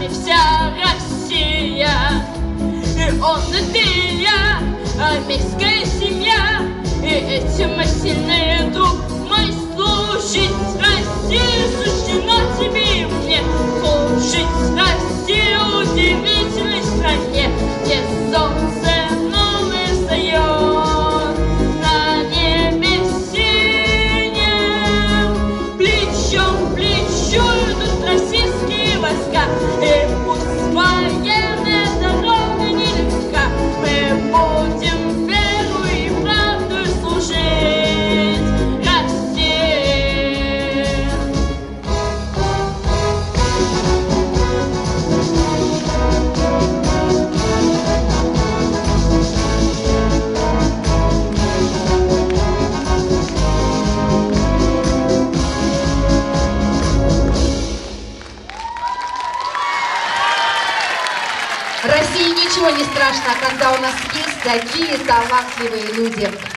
нами вся Россия. И он и ты, и я, армейская семья, и этим мы сильные, друг мой, служить России суждено тебе и мне. Служить России удивительной стране, где солнце новое встает на небе синем. Плечом к плечу идут российские войска, и пусть военная дорога нелегка, мы будем веру и правду служить России. России ничего не страшно, когда у нас есть такие талантливые люди.